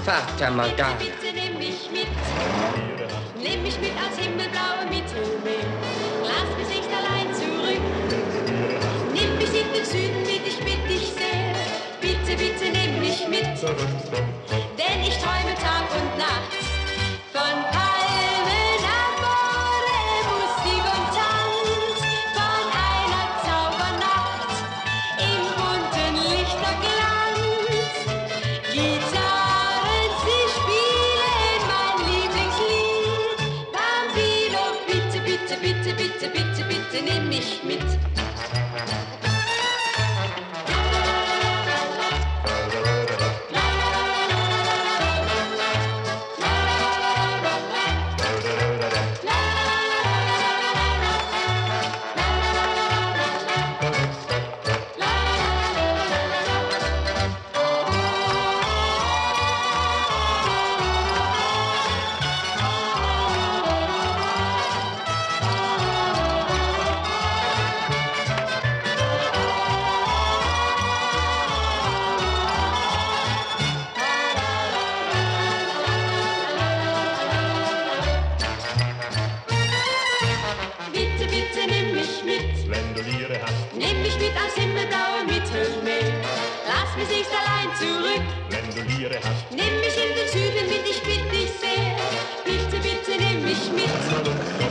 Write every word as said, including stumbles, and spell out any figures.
Fata Morgana. Bitte, bitte nimm mich mit. Nimm mich mit ans himmelblaue Mittelmeer. Lass mich nicht allein zurück. Nimm mich in den Süden mit, ich bitte dich sehr. Bitte, bitte nimm mich mit. Denn ich träume Tag und Nacht von Palmen am Borde, Musik und Tanz, von einer Zaubernacht im bunten Lichterglanz. Gitarren, sie spielen mein Lieblingslied. Bambino, bitte, bitte, bitte, bitte, bitte, bitte nimm mich mit. Bitte, bitte nimm mich mit. Wenn du Liere hast, Nimm mich mit ans himmelblaue Mittelmeer. Lass mich nicht allein zurück. wenn du Liere hast, Nimm mich in den Süden mit, ich bitte dich sehr. Bitte, bitte nimm mich mit.